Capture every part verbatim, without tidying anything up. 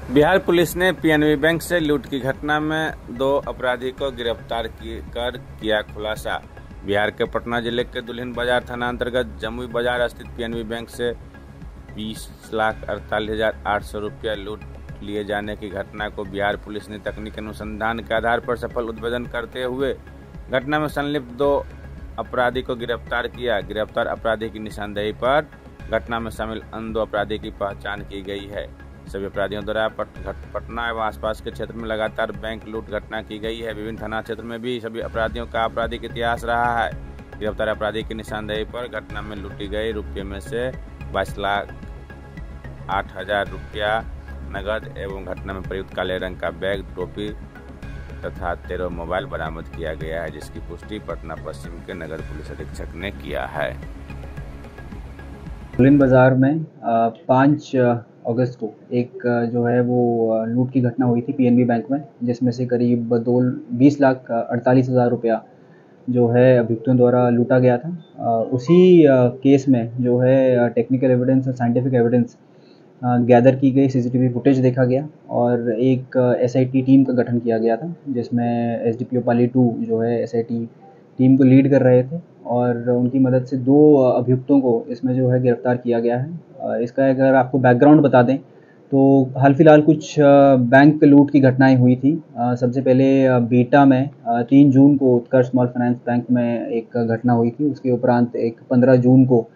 Bihar police ने PNB bank से लूट की घटना में दो अपराधी को गिरफ्तार कर किया खुलासा। बिहार के पटना जिले के दुल्हिन बाजार थाना अंतर्गत जमुई बाजार स्थित पीएनबी बैंक से बीस लाख अड़तालीस हजार आठ सौ रुपया लूट लिए जाने की घटना को बिहार पुलिस ने तकनीकी अनुसंधान के आधार पर सफल उद्भेदन करते हुए घटना में संलिप्त दो अपराधी को गिरफ्तार किया। गिरफ्तार अपराधी की निशानदेही पर घटना में शामिल अन्य दो अपराधी की पहचान की गई है। सभी अपराधियों द्वारा पट, पटना एवं आसपास के क्षेत्र में लगातार बैंक लूट घटना की गई है। विभिन्न थाना क्षेत्र में भी सभी अपराधियों का आपराधिक इतिहास रहा है। गिरफ्तार अपराधी की निशानदेही पर घटना में लूटी गई रुपये में से बाईस लाख आठ हजार रुपया नगद एवं घटना में प्रयुक्त काले रंग का बैग, टोपी तथा तेरह मोबाइल बरामद किया गया है, जिसकी पुष्टि पटना पश्चिम के नगर पुलिस अधीक्षक ने किया है। दुल्हिन बाजार में पाँच अगस्त को एक जो है वो लूट की घटना हुई थी पीएनबी बैंक में, जिसमें से करीब दो बीस लाख अड़तालीस हज़ार रुपया जो है अभियुक्तों द्वारा लूटा गया था। उसी केस में जो है टेक्निकल एविडेंस और साइंटिफिक एविडेंस गैदर की गई, सीसीटीवी फुटेज देखा गया और एक एसआईटी टीम का गठन किया गया था, जिसमें एसडीपीओ पाली टू जो है एसआईटी टीम को लीड कर रहे थे और उनकी मदद से दो अभियुक्तों को इसमें जो है गिरफ्तार किया गया है। इसका अगर आपको बैकग्राउंड बता दें तो हाल फिलहाल कुछ बैंक लूट की घटनाएं हुई थी। सबसे पहले बीटा में तीन जून को उत्कर्ष स्मॉल फाइनेंस बैंक में एक घटना हुई थी। उसके उपरांत एक पंद्रह जून को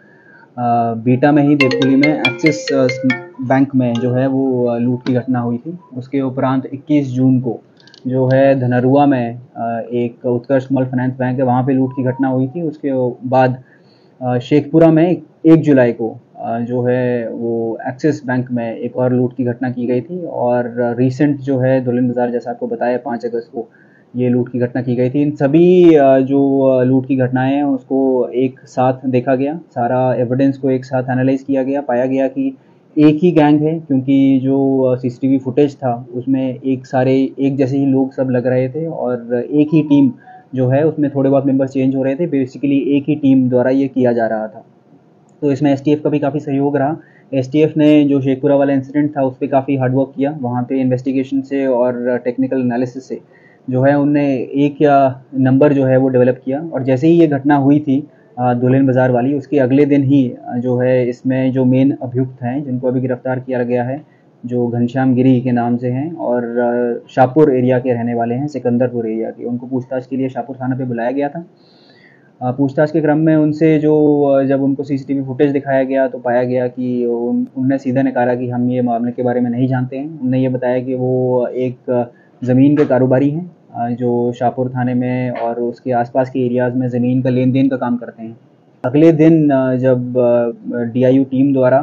बीटा में ही देवपुरी में एक्सिस बैंक में जो है वो लूट की घटना हुई थी। उसके उपरांत इक्कीस जून को जो है धनरुआ में एक उत्कर्ष स्मॉल फाइनेंस बैंक है, वहाँ पे लूट की घटना हुई थी। उसके बाद शेखपुरा में एक जुलाई को जो है वो एक्सिस बैंक में एक और लूट की घटना की गई थी और रिसेंट जो है दुल्हिन बाजार, जैसा आपको बताया, पाँच अगस्त को ये लूट की घटना की गई थी। इन सभी जो लूट की घटनाएं हैं उसको एक साथ देखा गया, सारा एविडेंस को एक साथ एनालाइज किया गया। पाया गया कि एक ही गैंग है, क्योंकि जो सीसीटीवी फुटेज था उसमें एक सारे एक जैसे ही लोग सब लग रहे थे और एक ही टीम जो है उसमें थोड़े बहुत मेंबर चेंज हो रहे थे। बेसिकली एक ही टीम द्वारा ये किया जा रहा था। तो इसमें एसटीएफ का भी काफ़ी सहयोग रहा। एसटीएफ ने जो शेखपुरा वाला इंसिडेंट था उस पर काफ़ी हार्डवर्क किया। वहाँ पे इन्वेस्टिगेशन से और टेक्निकल एनालिसिस से जो है उनने एक या नंबर जो है वो डेवलप किया और जैसे ही ये घटना हुई थी दुल्हिन बाजार वाली, उसके अगले दिन ही जो है इसमें जो मेन अभियुक्त हैं जिनको अभी गिरफ्तार किया गया है, जो घनश्याम गिरी के नाम से हैं और शाहपुर एरिया के रहने वाले हैं, सिकंदरपुर एरिया के, उनको पूछताछ के लिए शाहपुर थाना पे बुलाया गया था। पूछताछ के क्रम में उनसे जो जब उनको सीसीटीवी फुटेज दिखाया गया तो पाया गया कि उन, उनने सीधे नकारा कि हम ये मामले के बारे में नहीं जानते हैं। उनने ये बताया कि वो एक ज़मीन के कारोबारी हैं जो शाहपुर थाने में और उसके आसपास के एरियाज़ में ज़मीन का लेन देन का काम करते हैं। अगले दिन जब डीआईयू टीम द्वारा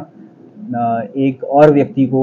एक और व्यक्ति को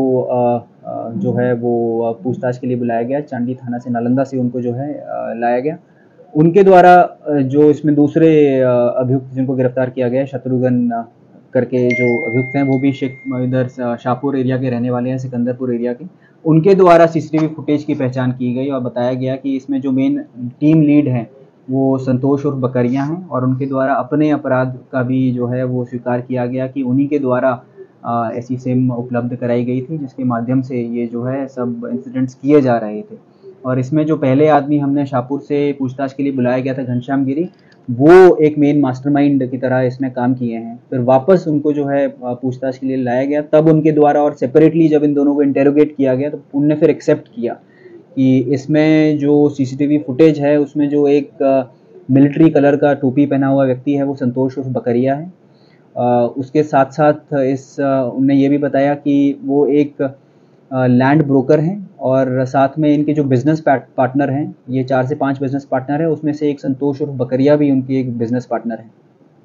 जो है वो पूछताछ के लिए बुलाया गया, चांडी थाना से, नालंदा से उनको जो है लाया गया। उनके द्वारा जो इसमें दूसरे अभियुक्त जिनको गिरफ्तार किया गया, शत्रुघ्न करके जो अभियुक्त हैं, वो भी शेख इधर शाहपुर एरिया के रहने वाले हैं, सिकंदरपुर एरिया के। उनके द्वारा सीसीटीवी फुटेज की पहचान की गई और बताया गया कि इसमें जो मेन टीम लीड हैं वो संतोष उर्फ बकरिया हैं और उनके द्वारा अपने अपराध का भी जो है वो स्वीकार किया गया कि उन्हीं के द्वारा ऐसी सिम उपलब्ध कराई गई थी, जिसके माध्यम से ये जो है सब इंसिडेंट्स किए जा रहे थे। और इसमें जो पहले आदमी हमने शाहपुर से पूछताछ के लिए बुलाया गया था, घनश्याम गिरी, वो एक मेन मास्टरमाइंड की तरह इसमें काम किए हैं। फिर वापस उनको जो है पूछताछ के लिए लाया गया, तब उनके द्वारा और सेपरेटली जब इन दोनों को इंटेरोगेट किया गया तो उनने फिर एक्सेप्ट किया कि इसमें जो सीसीटीवी फुटेज है उसमें जो एक मिलिट्री कलर का टोपी पहना हुआ व्यक्ति है वो संतोष उर्फ बकरिया है। आ, उसके साथ साथ इस उनने ये भी बताया कि वो एक लैंड ब्रोकर हैं और साथ में इनके जो बिजनेस पार्टनर हैं, ये चार से पांच बिजनेस पार्टनर हैं, उसमें से एक संतोष उर्फ बकरिया भी उनकी एक बिजनेस पार्टनर है।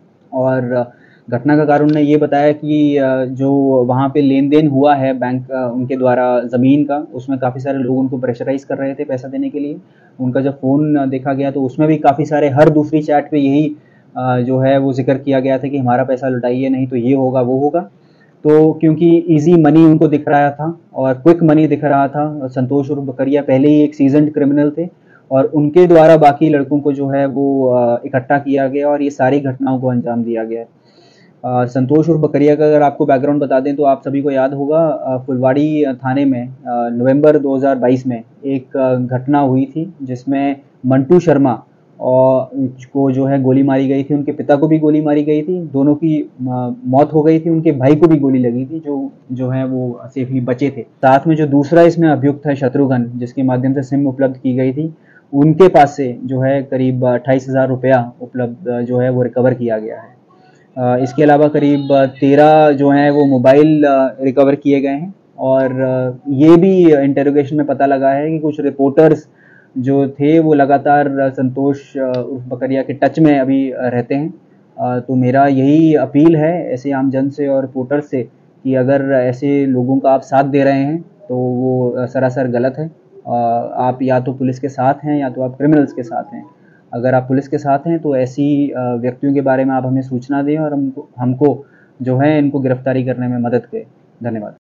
और घटना का कारण उन्होंने ये बताया कि जो वहाँ पे लेन देन हुआ है बैंक उनके द्वारा ज़मीन का, उसमें काफ़ी सारे लोग उनको प्रेशराइज कर रहे थे पैसा देने के लिए। उनका जब फ़ोन देखा गया तो उसमें भी काफ़ी सारे, हर दूसरी चैट पे यही जो है वो जिक्र किया गया था कि हमारा पैसा लुटाइए, नहीं तो ये होगा वो होगा। तो क्योंकि इजी मनी उनको दिख रहा था और क्विक मनी दिख रहा था, संतोष उर्फ बकरिया पहले ही एक सीजन्ड क्रिमिनल थे और उनके द्वारा बाकी लड़कों को जो है वो इकट्ठा किया गया और ये सारी घटनाओं को अंजाम दिया गया है। अ, संतोष उर्फ बकरिया का अगर आपको बैकग्राउंड बता दें तो आप सभी को याद होगा, अ, फुलवाड़ी थाने में अ, नवंबर दो हज़ार बाईस में एक अ, घटना हुई थी जिसमें मंटू शर्मा और को जो है गोली मारी गई थी, उनके पिता को भी गोली मारी गई थी, दोनों की अ, मौत हो गई थी, उनके भाई को भी गोली लगी थी जो जो है वो सेफली बचे थे। साथ में जो दूसरा इसमें अभियुक्त है शत्रुघ्न, जिसके माध्यम से सिम उपलब्ध की गई थी, उनके पास से जो है करीब अट्ठाईस हजार रुपया उपलब्ध जो है वो रिकवर किया गया है। अ, इसके अलावा करीब तेरह जो हैं वो मोबाइल रिकवर किए गए हैं और अ, ये भी इंटेरोगेशन में पता लगा है कि कुछ रिपोर्टर्स जो थे वो लगातार संतोष अ, उर्फ बकरिया के टच में अभी रहते हैं। अ, तो मेरा यही अपील है ऐसे आम जन से और रिपोर्टर्स से कि अगर ऐसे लोगों का आप साथ दे रहे हैं तो वो अ, सरासर गलत है। अ, आप या तो पुलिस के साथ हैं या तो आप क्रिमिनल्स के साथ हैं। अगर आप पुलिस के साथ हैं तो ऐसी अ, व्यक्तियों के बारे में आप हमें सूचना दें और हमको हमको जो है इनको गिरफ्तारी करने में मदद करें। धन्यवाद।